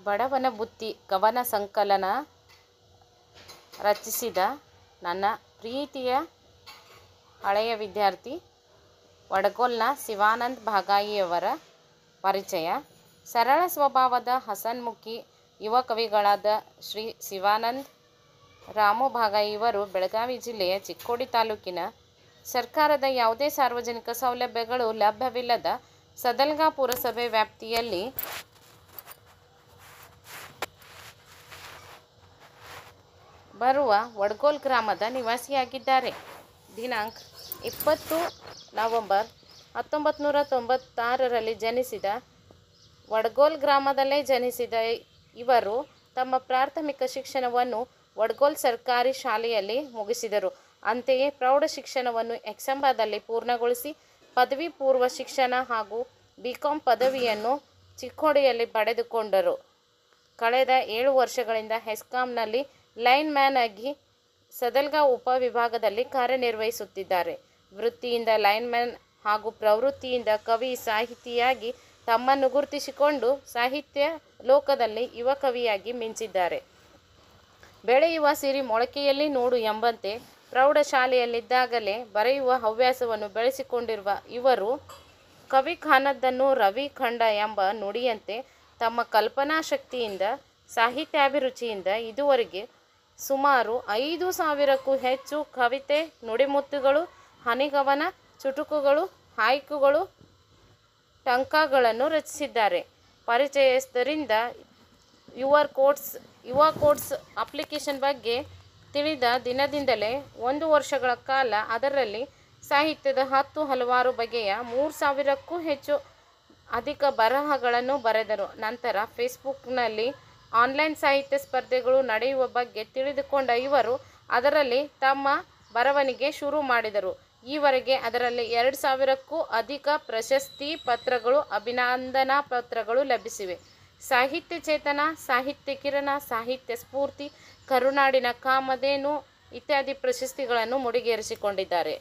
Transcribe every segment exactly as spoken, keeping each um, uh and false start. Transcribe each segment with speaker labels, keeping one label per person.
Speaker 1: ಬಡವನ ಬುತ್ತಿ ಕವನ ಸಂಕಲನ ರಚಿಸಿದ ನನ್ನ ಪ್ರೀತಿಯ ಹಳೆಯ ವಿದ್ಯಾರ್ಥಿ ವಡಗೋಲ್ನ ಶಿವಾನಂದ ಭಾಗಾಯಿಯವರ ಪರಿಚಯ. ಸರಳ ಸ್ವಭಾವದ ಹಸನ್ಮುಖಿ ಯುವ ಕವಿಗಳಾದ ಶ್ರೀ ಶಿವಾನಂದ ರಾಮು ಭಾಗಾಯಿ ಇವರು ಬೆಳಗಾವಿ ಜಿಲ್ಲೆಯ ಚಿಕ್ಕೋಡಿ ತಾಲೂಕಿನ ಸರ್ಕಾರದ ಯಾವುದೇ ಸಾರ್ವಜನಿಕ ಸೌಲಭ್ಯಗಳು ಲಭ್ಯವಿಲ್ಲದ ಸದಲ್ಗಾ ಪುರಸಭೆ ವ್ಯಾಪ್ತಿಯಲ್ಲಿ ಬರುವ ವಡಗೋಲ್ ಗ್ರಾಮದ ನಿವಾಸಿಯಾಗಿದ್ದಾರೆ. ದಿನಾಂಕ ಇಪ್ಪತ್ತು ನವೆಂಬರ್ ಹತ್ತೊಂಬತ್ತು ನೂರ ತೊಂಬತ್ತಾರರಲ್ಲಿ ಜನಿಸಿದ ವಡಗೋಲ್ ಗ್ರಾಮದಲ್ಲೇ ಜನಿಸಿದ ಇವರು ತಮ್ಮ ಪ್ರಾಥಮಿಕ ಶಿಕ್ಷಣವನ್ನು ವಡಗೋಲ್ ಸರ್ಕಾರಿ ಶಾಲೆಯಲ್ಲಿ ಮುಗಿಸಿದರು. ಅಂತೆಯೇ ಪ್ರೌಢ ಶಿಕ್ಷಣವನ್ನು ಎಕ್ಸಂಬಾದಲ್ಲಿ ಪೂರ್ಣಗೊಳಿಸಿ ಪದವಿ ಪೂರ್ವ ಶಿಕ್ಷಣ ಹಾಗೂ ಬಿ ಕಾಂ ಪದವಿಯನ್ನು ಚಿಕ್ಕೋಡಿಯಲ್ಲಿ ಪಡೆದುಕೊಂಡರು. ಕಳೆದ ಏಳು ವರ್ಷಗಳಿಂದ ಹೆಸ್ಕಾಂನಲ್ಲಿ ಲೈನ್ ಮ್ಯಾನ್ ಆಗಿ ಸದಲ್ಗಾ ಉಪವಿಭಾಗದಲ್ಲಿ ಕಾರ್ಯನಿರ್ವಹಿಸುತ್ತಿದ್ದಾರೆ. ವೃತ್ತಿಯಿಂದ ಲೈನ್ ಮ್ಯಾನ್ ಹಾಗೂ ಪ್ರವೃತ್ತಿಯಿಂದ ಕವಿ ಸಾಹಿತಿಯಾಗಿ ತಮ್ಮನ್ನು ಗುರುತಿಸಿಕೊಂಡು ಸಾಹಿತ್ಯ ಲೋಕದಲ್ಲಿ ಯುವ ಕವಿಯಾಗಿ ಮಿಂಚಿದ್ದಾರೆ. ಬೆಳೆಯುವ ಸಿರಿ ಮೊಳಕೆಯಲ್ಲಿ ನೋಡು ಎಂಬಂತೆ ಪ್ರೌಢಶಾಲೆಯಲ್ಲಿದ್ದಾಗಲೇ ಬರೆಯುವ ಹವ್ಯಾಸವನ್ನು ಬೆಳೆಸಿಕೊಂಡಿರುವ ಇವರು ಕವಿ ಕಾಣದ್ದನ್ನು ರವಿ ಕಂಡ ಎಂಬ ನುಡಿಯಂತೆ ತಮ್ಮ ಕಲ್ಪನಾ ಶಕ್ತಿಯಿಂದ ಸಾಹಿತ್ಯಾಭಿರುಚಿಯಿಂದ ಇದುವರೆಗೆ ಸುಮಾರು ಐದು ಸಾವಿರಕ್ಕೂ ಹೆಚ್ಚು ಕವಿತೆ, ನುಡಿಮುತ್ತುಗಳು, ಹನಿಗವನ, ಚುಟುಕುಗಳು, ಹಾಯ್ಕುಗಳು, ಟಂಕಗಳನ್ನು ರಚಿಸಿದ್ದಾರೆ. ಪರಿಚಯಸ್ಥರಿಂದ your quotes your quotes application ಬಗ್ಗೆ ತಿಳಿದ ದಿನದಿಂದಲೇ ಒಂದು ವರ್ಷಗಳ ಕಾಲ ಅದರಲ್ಲಿ ಸಾಹಿತ್ಯದ ಹತ್ತು ಹಲವಾರು ಬಗೆಯ ಮೂರು ಸಾವಿರಕ್ಕೂ ಹೆಚ್ಚು ಅಧಿಕ ಬರಹಗಳನ್ನು ಬರೆದರು. ನಂತರ ಫೇಸ್ಬುಕ್ನಲ್ಲಿ ಆನ್ಲೈನ್ ಸಾಹಿತ್ಯ ಸ್ಪರ್ಧೆಗಳು ನಡೆಯುವ ಬಗ್ಗೆ ತಿಳಿದುಕೊಂಡ ಇವರು ಅದರಲ್ಲಿ ತಮ್ಮ ಬರವಣಿಗೆ ಶುರು ಮಾಡಿದರು. ಈವರೆಗೆ ಅದರಲ್ಲಿ ಎರಡು ಸಾವಿರಕ್ಕೂ ಅಧಿಕ ಪ್ರಶಸ್ತಿ ಪತ್ರಗಳು, ಅಭಿನಂದನಾ ಪತ್ರಗಳು ಲಭಿಸಿವೆ. ಸಾಹಿತ್ಯ ಚೇತನ, ಸಾಹಿತ್ಯ ಕಿರಣ, ಸಾಹಿತ್ಯ ಸ್ಫೂರ್ತಿ, ಕರುನಾಡಿನ ಕಾಮಧೇನು ಇತ್ಯಾದಿ ಪ್ರಶಸ್ತಿಗಳನ್ನು ಮುಡಿಗೇರಿಸಿಕೊಂಡಿದ್ದಾರೆ.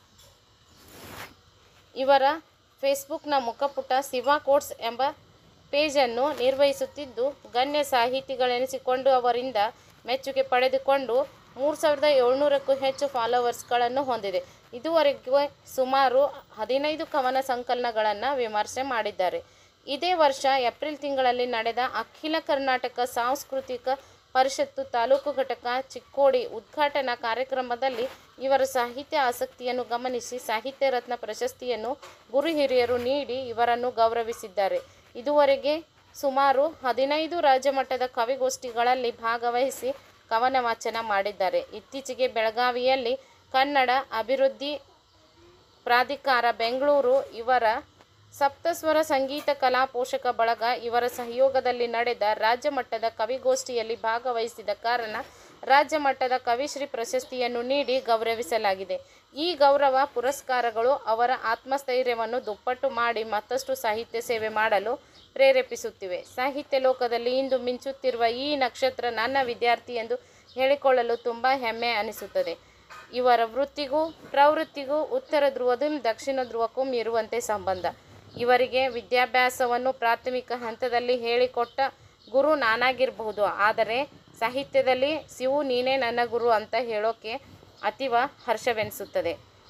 Speaker 1: ಇವರ ಫೇಸ್ಬುಕ್ನ ಮುಖಪುಟ ಶಿವ ಕೋಟ್ಸ್ ಎಂಬ ಪೇಜನ್ನು ನಿರ್ವಹಿಸುತ್ತಿದ್ದು ಗಣ್ಯ ಸಾಹಿತಿಗಳೆನಿಸಿಕೊಂಡು ಅವರಿಂದ ಮೆಚ್ಚುಗೆ ಪಡೆದುಕೊಂಡು ಮೂರು ಸಾವಿರದ ಏಳ್ನೂರಕ್ಕೂ ಹೆಚ್ಚು ಫಾಲೋವರ್ಸ್ಗಳನ್ನು ಹೊಂದಿದೆ. ಇದುವರೆಗೂ ಸುಮಾರು ಹದಿನೈದು ಕವನ ಸಂಕಲನಗಳನ್ನು ವಿಮರ್ಶೆ ಮಾಡಿದ್ದಾರೆ. ಇದೇ ವರ್ಷ ಏಪ್ರಿಲ್ ತಿಂಗಳಲ್ಲಿ ನಡೆದ ಅಖಿಲ ಕರ್ನಾಟಕ ಸಾಂಸ್ಕೃತಿಕ ಪರಿಷತ್ತು ತಾಲೂಕು ಘಟಕ ಚಿಕ್ಕೋಡಿ ಉದ್ಘಾಟನಾ ಕಾರ್ಯಕ್ರಮದಲ್ಲಿ ಇವರ ಸಾಹಿತ್ಯ ಆಸಕ್ತಿಯನ್ನು ಗಮನಿಸಿ ಸಾಹಿತ್ಯ ರತ್ನ ಪ್ರಶಸ್ತಿಯನ್ನು ಗುರು ಹಿರಿಯರು ನೀಡಿ ಇವರನ್ನು ಗೌರವಿಸಿದ್ದಾರೆ. ಇದುವರೆಗೆ ಸುಮಾರು ಹದಿನೈದು ರಾಜ್ಯಮಟ್ಟದ ಕವಿಗೋಷ್ಠಿಗಳಲ್ಲಿ ಭಾಗವಹಿಸಿ ಕವನ ವಾಚನ ಮಾಡಿದ್ದಾರೆ. ಇತ್ತೀಚೆಗೆ ಬೆಳಗಾವಿಯಲ್ಲಿ ಕನ್ನಡ ಅಭಿವೃದ್ಧಿ ಪ್ರಾಧಿಕಾರ ಬೆಂಗಳೂರು ಇವರ ಸಪ್ತಸ್ವರ ಸಂಗೀತ ಕಲಾ ಪೋಷಕ ಬಳಗ ಇವರ ಸಹಯೋಗದಲ್ಲಿ ನಡೆದ ರಾಜ್ಯ ಮಟ್ಟದ ಕವಿಗೋಷ್ಠಿಯಲ್ಲಿ ಭಾಗವಹಿಸಿದ ಕಾರಣ ರಾಜ್ಯ ಮಟ್ಟದ ಕವಿಶ್ರೀ ಪ್ರಶಸ್ತಿಯನ್ನು ನೀಡಿ ಗೌರವಿಸಲಾಗಿದೆ. ಈ ಗೌರವ ಪುರಸ್ಕಾರಗಳು ಅವರ ಆತ್ಮಸ್ಥೈರ್ಯವನ್ನು ದುಪ್ಪಟ್ಟು ಮಾಡಿ ಮತ್ತಷ್ಟು ಸಾಹಿತ್ಯ ಸೇವೆ ಮಾಡಲು ಪ್ರೇರೇಪಿಸುತ್ತಿವೆ. ಸಾಹಿತ್ಯ ಲೋಕದಲ್ಲಿ ಇಂದು ಮಿಂಚುತ್ತಿರುವ ಈ ನಕ್ಷತ್ರ ನನ್ನ ವಿದ್ಯಾರ್ಥಿ ಎಂದು ಹೇಳಿಕೊಳ್ಳಲು ತುಂಬ ಹೆಮ್ಮೆ ಅನಿಸುತ್ತದೆ. ಇವರ ವೃತ್ತಿಗೂ ಪ್ರವೃತ್ತಿಗೂ ಉತ್ತರ ಧ್ರುವದಿಂದ ದಕ್ಷಿಣ ಧ್ರುವಕ್ಕೂ ಇರುವಂತೆ ಸಂಬಂಧ. ಇವರಿಗೆ ವಿದ್ಯಾಭ್ಯಾಸವನ್ನು ಪ್ರಾಥಮಿಕ ಹಂತದಲ್ಲಿ ಹೇಳಿಕೊಟ್ಟ ಗುರು ನಾನಾಗಿರಬಹುದು, ಆದರೆ ಸಾಹಿತ್ಯದಲ್ಲಿ ಶಿವು ನೀನೇ ನನ್ನ ಗುರು ಅಂತ ಹೇಳೋಕ್ಕೆ ಅತೀವ ಹರ್ಷವೆನಿಸುತ್ತದೆ.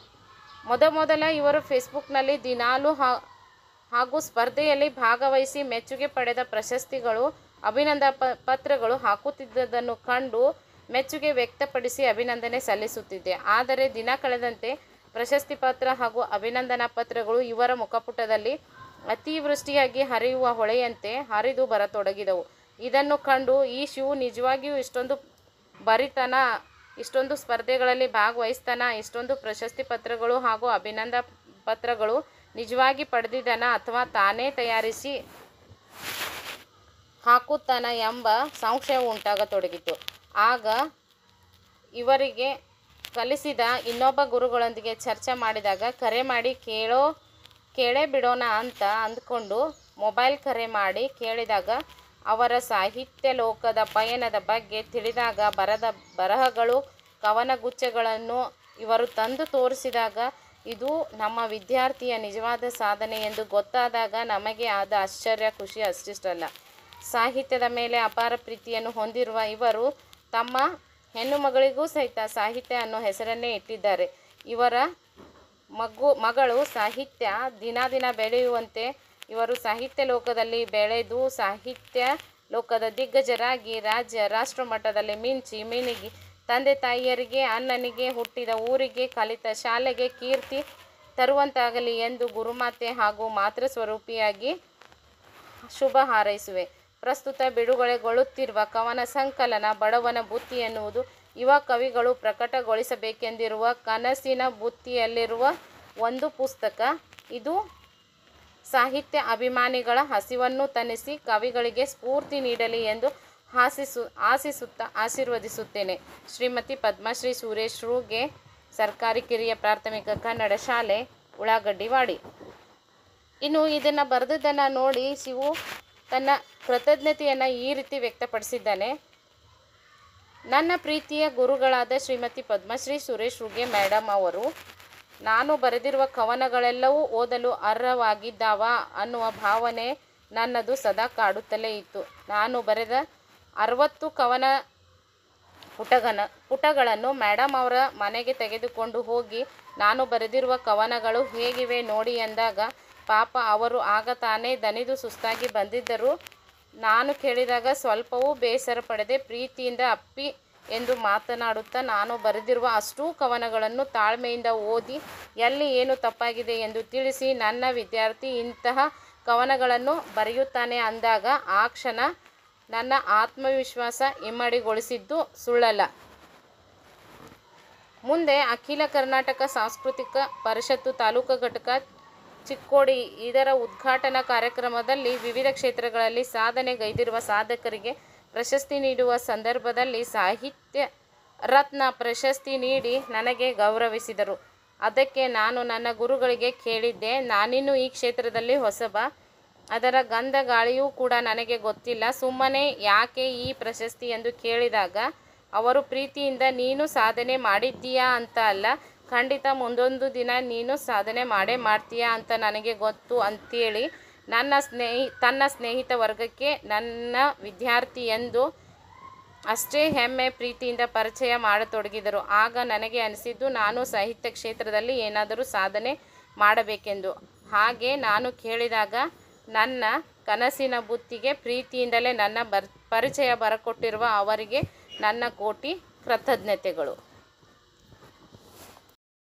Speaker 1: ಮೊದಮೊದಲ ಇವರು ಫೇಸ್ಬುಕ್ನಲ್ಲಿ ದಿನಾಲು ಹಾಗೂ ಸ್ಪರ್ಧೆಯಲ್ಲಿ ಭಾಗವಹಿಸಿ ಮೆಚ್ಚುಗೆ ಪಡೆದ ಪ್ರಶಸ್ತಿಗಳು, ಅಭಿನಂದನಾ ಪ ಪತ್ರಗಳು ಹಾಕುತ್ತಿದ್ದುದನ್ನು ಕಂಡು ಮೆಚ್ಚುಗೆ ವ್ಯಕ್ತಪಡಿಸಿ ಅಭಿನಂದನೆ ಸಲ್ಲಿಸುತ್ತಿದ್ದೆ. ಆದರೆ ದಿನ ಕಳೆದಂತೆ ಪ್ರಶಸ್ತಿ ಪತ್ರ ಹಾಗೂ ಅಭಿನಂದನಾ ಪತ್ರಗಳು ಇವರ ಮುಖಪುಟದಲ್ಲಿ ಅತಿವೃಷ್ಟಿಯಾಗಿ ಹರಿಯುವ ಹೊಳೆಯಂತೆ ಹರಿದು ಬರತೊಡಗಿದವು. ಇದನ್ನು ಕಂಡು ಈ ಶಿವು ನಿಜವಾಗಿಯೂ ಇಷ್ಟೊಂದು ಬರಿತಾನ, ಇಷ್ಟೊಂದು ಸ್ಪರ್ಧೆಗಳಲ್ಲಿ ಭಾಗವಹಿಸ್ತಾನ, ಇಷ್ಟೊಂದು ಪ್ರಶಸ್ತಿ ಪತ್ರಗಳು ಹಾಗೂ ಅಭಿನಂದನಾ ಪತ್ರಗಳು ನಿಜವಾಗಿ ಪಡೆದಿದ್ದಾನ ಅಥವಾ ತಾನೇ ತಯಾರಿಸಿ ಹಾಕುತ್ತಾನ ಎಂಬ ಸಂಶಯ ಉಂಟಾಗತೊಡಗಿತು. ಆಗ ಇವರಿಗೆ ಕಲಿಸಿದ ಇನ್ನೊಬ್ಬ ಗುರುಗಳೊಂದಿಗೆ ಚರ್ಚೆ ಮಾಡಿದಾಗ ಕರೆ ಮಾಡಿ ಕೇಳೋ ಕೇಳೇ ಬಿಡೋಣ ಅಂತ ಅಂದ್ಕೊಂಡು ಮೊಬೈಲ್ ಕರೆ ಮಾಡಿ ಕೇಳಿದಾಗ ಅವರ ಸಾಹಿತ್ಯ ಲೋಕದ ಪಯಣದ ಬಗ್ಗೆ ತಿಳಿದಾಗ ಬರದ ಬರಹಗಳು, ಕವನಗುಚ್ಛಗಳನ್ನು ಇವರು ತಂದು ತೋರಿಸಿದಾಗ ಇದು ನಮ್ಮ ವಿದ್ಯಾರ್ಥಿಯ ನಿಜವಾದ ಸಾಧನೆ ಎಂದು ಗೊತ್ತಾದಾಗ ನಮಗೆ ಆದ ಆಶ್ಚರ್ಯ, ಖುಷಿ ಅಷ್ಟಿಷ್ಟಲ್ಲ. ಸಾಹಿತ್ಯದ ಮೇಲೆ ಅಪಾರ ಪ್ರೀತಿಯನ್ನು ಹೊಂದಿರುವ ಇವರು ತಮ್ಮ ಹೆಣ್ಣು ಮಗಳಿಗೂ ಸಹಿತ ಸಾಹಿತ್ಯ ಅನ್ನೋ ಹೆಸರನ್ನೇ ಇಟ್ಟಿದ್ದಾರೆ. ಇವರ ಮಗು ಮಗಳು ಸಾಹಿತ್ಯ ದಿನ ದಿನ ಬೆಳೆಯುವಂತೆ ಇವರು ಸಾಹಿತ್ಯ ಲೋಕದಲ್ಲಿ ಬೆಳೆದು ಸಾಹಿತ್ಯ ಲೋಕದ ದಿಗ್ಗಜರಾಗಿ ರಾಜ್ಯ ರಾಷ್ಟ್ರ ಮಟ್ಟದಲ್ಲಿ ಮಿಂಚಿ ಮಿಣಿಗಿ ತಂದೆ ತಾಯಿಯರಿಗೆ, ಅಣ್ಣನಿಗೆ, ಹುಟ್ಟಿದ ಊರಿಗೆ, ಕಲಿತ ಶಾಲೆಗೆ ಕೀರ್ತಿ ತರುವಂತಾಗಲಿ ಎಂದು ಗುರುಮಾತೆ ಹಾಗೂ ಮಾತೃಸ್ವರೂಪಿಯಾಗಿ ಶುಭ ಹಾರೈಸುವೆ. ಪ್ರಸ್ತುತ ಬಿಡುಗಡೆಗೊಳ್ಳುತ್ತಿರುವ ಕವನ ಸಂಕಲನ ಬಡವನ ಬುತ್ತಿ ಎನ್ನುವುದು ಯುವ ಕವಿಗಳು ಪ್ರಕಟಗೊಳಿಸಬೇಕೆಂದಿರುವ ಕನಸಿನ ಬುತ್ತಿಯಲ್ಲಿರುವ ಒಂದು ಪುಸ್ತಕ. ಇದು ಸಾಹಿತ್ಯ ಅಭಿಮಾನಿಗಳ ಹಸಿವನ್ನು ತಣಿಸಿ ಕವಿಗಳಿಗೆ ಸ್ಫೂರ್ತಿ ನೀಡಲಿ ಎಂದು ಆಶಿಸು ಆಶಿಸುತ್ತಾ ಆಶೀರ್ವದಿಸುತ್ತೇನೆ. ಶ್ರೀಮತಿ ಪದ್ಮಶ್ರೀ ಸುರೇಶ್ ರುಗೆ, ಸರ್ಕಾರಿ ಕಿರಿಯ ಪ್ರಾಥಮಿಕ ಕನ್ನಡ ಶಾಲೆ, ಉಳ್ಳಾಗಡ್ಡಿವಾಡಿ. ಇನ್ನು ಇದನ್ನು ಬರೆದದ್ದನ್ನು ನೋಡಿ ಶಿವು ತನ್ನ ಕೃತಜ್ಞತೆಯನ್ನು ಈ ರೀತಿ ವ್ಯಕ್ತಪಡಿಸಿದ್ದಾನೆ. ನನ್ನ ಪ್ರೀತಿಯ ಗುರುಗಳಾದ ಶ್ರೀಮತಿ ಪದ್ಮಶ್ರೀ ಸುರೇಶ್ ರುಗೆ ಮೇಡಮ್ ಅವರು, ನಾನು ಬರೆದಿರುವ ಕವನಗಳೆಲ್ಲವೂ ಓದಲು ಅರ್ಹವಾಗಿದ್ದಾವ ಅನ್ನುವ ಭಾವನೆ ನನ್ನದು ಸದಾ ಕಾಡುತ್ತಲೇ ಇತ್ತು. ನಾನು ಬರೆದ ಅರವತ್ತು ಕವನ ಪುಟಗನ ಪುಟಗಳನ್ನು ಮೇಡಮ್ ಅವರ ಮನೆಗೆ ತೆಗೆದುಕೊಂಡು ಹೋಗಿ ನಾನು ಬರೆದಿರುವ ಕವನಗಳು ಹೇಗಿವೆ ನೋಡಿ ಎಂದಾಗ ಪಾಪ ಅವರು ಆಗ ತಾನೇ ದಣಿದು ಸುಸ್ತಾಗಿ ಬಂದಿದ್ದರು. ನಾನು ಕೇಳಿದಾಗ ಸ್ವಲ್ಪವೂ ಬೇಸರ ಪಡೆದೆ ಪ್ರೀತಿಯಿಂದ ಅಪ್ಪಿ ಎಂದು ಮಾತನಾಡುತ್ತಾ ನಾನು ಬರೆದಿರುವ ಅಷ್ಟೂ ಕವನಗಳನ್ನು ತಾಳ್ಮೆಯಿಂದ ಓದಿ ಎಲ್ಲಿ ಏನು ತಪ್ಪಾಗಿದೆ ಎಂದು ತಿಳಿಸಿ ನನ್ನ ವಿದ್ಯಾರ್ಥಿ ಇಂತಹ ಕವನಗಳನ್ನು ಬರೆಯುತ್ತಾನೆ ಅಂದಾಗ ಆ ಕ್ಷಣ ನನ್ನ ಆತ್ಮವಿಶ್ವಾಸ ಇಮ್ಮಡಿಗೊಳಿಸಿದ್ದು ಸುಳ್ಳಲ್ಲ. ಮುಂದೆ ಅಖಿಲ ಕರ್ನಾಟಕ ಸಾಂಸ್ಕೃತಿಕ ಪರಿಷತ್ತು ತಾಲೂಕು ಘಟಕ ಚಿಕ್ಕೋಡಿ ಇದರ ಉದ್ಘಾಟನಾ ಕಾರ್ಯಕ್ರಮದಲ್ಲಿ ವಿವಿಧ ಕ್ಷೇತ್ರಗಳಲ್ಲಿ ಸಾಧನೆಗೈದಿರುವ ಸಾಧಕರಿಗೆ ಪ್ರಶಸ್ತಿ ನೀಡುವ ಸಂದರ್ಭದಲ್ಲಿ ಸಾಹಿತ್ಯ ರತ್ನ ಪ್ರಶಸ್ತಿ ನೀಡಿ ನನಗೆ ಗೌರವಿಸಿದರು. ಅದಕ್ಕೆ ನಾನು ನನ್ನ ಗುರುಗಳಿಗೆ ಕೇಳಿದ್ದೆ, ನಾನಿನ್ನೂ ಈ ಕ್ಷೇತ್ರದಲ್ಲಿ ಹೊಸಬ, ಅದರ ಗಂಧ ಗಾಳಿಯೂ ಕೂಡ ನನಗೆ ಗೊತ್ತಿಲ್ಲ, ಸುಮ್ಮನೆ ಯಾಕೆ ಈ ಪ್ರಶಸ್ತಿ ಎಂದು ಕೇಳಿದಾಗ ಅವರು ಪ್ರೀತಿಯಿಂದ ನೀನು ಸಾಧನೆ ಮಾಡಿದ್ದೀಯಾ ಅಂತ ಅಲ್ಲ, ಖಂಡಿತ ಮುಂದೊಂದು ದಿನ ನೀನು ಸಾಧನೆ ಮಾಡೇ ಮಾಡ್ತೀಯಾ ಅಂತ ನನಗೆ ಗೊತ್ತು ಅಂತೇಳಿ ನನ್ನ ಸ್ನೇಹಿ ತನ್ನ ಸ್ನೇಹಿತ ವರ್ಗಕ್ಕೆ ನನ್ನ ವಿದ್ಯಾರ್ಥಿ ಎಂದು ಅಷ್ಟೇ ಹೆಮ್ಮೆ ಪ್ರೀತಿಯಿಂದ ಪರಿಚಯ ಮಾಡತೊಡಗಿದರು. ಆಗ ನನಗೆ ಅನಿಸಿದ್ದು ನಾನು ಸಾಹಿತ್ಯ ಕ್ಷೇತ್ರದಲ್ಲಿ ಏನಾದರೂ ಸಾಧನೆ ಮಾಡಬೇಕೆಂದು. ಹಾಗೆ ನಾನು ಕೇಳಿದಾಗ ನನ್ನ ಕನಸಿನ ಬುತ್ತಿಗೆ ಪ್ರೀತಿಯಿಂದಲೇ ನನ್ನ ಬರ್ ಪರಿಚಯ ಬರಕೊಟ್ಟಿರುವ ಅವರಿಗೆ ನನ್ನ ಕೋಟಿ ಕೃತಜ್ಞತೆಗಳು.